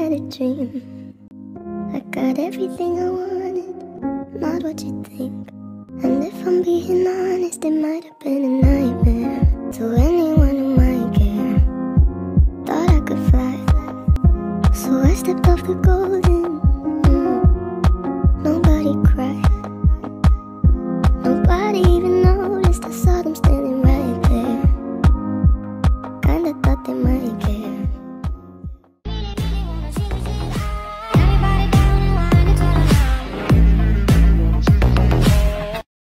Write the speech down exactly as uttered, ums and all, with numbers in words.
had a dream. I got everything I wanted, not what you think. And if I'm being honest, it might have been a night